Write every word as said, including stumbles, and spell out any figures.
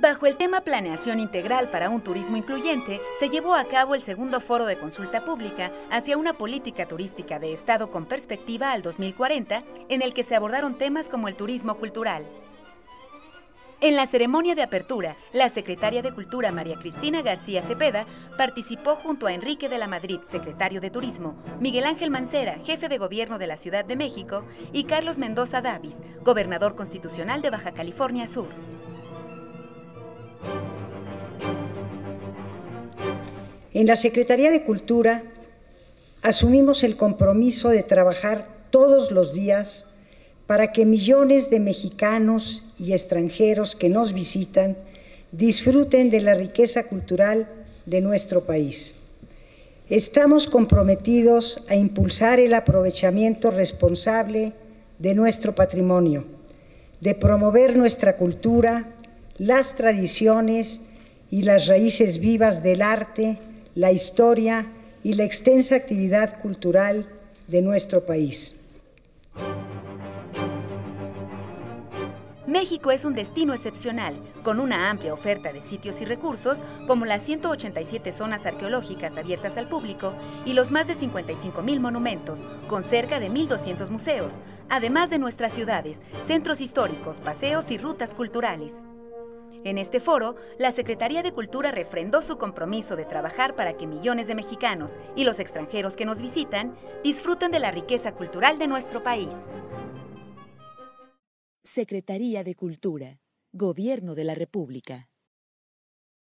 Bajo el tema Planeación Integral para un Turismo Incluyente, se llevó a cabo el segundo foro de consulta pública hacia una política turística de Estado con perspectiva al dos mil cuarenta, en el que se abordaron temas como el turismo cultural. En la ceremonia de apertura, la secretaria de Cultura María Cristina García Cepeda participó junto a Enrique de la Madrid, secretario de Turismo, Miguel Ángel Mancera, jefe de gobierno de la Ciudad de México, y Carlos Mendoza Davis, gobernador constitucional de Baja California Sur. En la Secretaría de Cultura asumimos el compromiso de trabajar todos los días para que millones de mexicanos y extranjeros que nos visitan disfruten de la riqueza cultural de nuestro país. Estamos comprometidos a impulsar el aprovechamiento responsable de nuestro patrimonio, de promover nuestra cultura, las tradiciones y las raíces vivas del arte, la historia y la extensa actividad cultural de nuestro país. México es un destino excepcional, con una amplia oferta de sitios y recursos, como las ciento ochenta y siete zonas arqueológicas abiertas al público y los más de cincuenta y cinco mil monumentos, con cerca de mil doscientos museos, además de nuestras ciudades, centros históricos, paseos y rutas culturales. En este foro, la Secretaría de Cultura refrendó su compromiso de trabajar para que millones de mexicanos y los extranjeros que nos visitan disfruten de la riqueza cultural de nuestro país. Secretaría de Cultura, Gobierno de la República.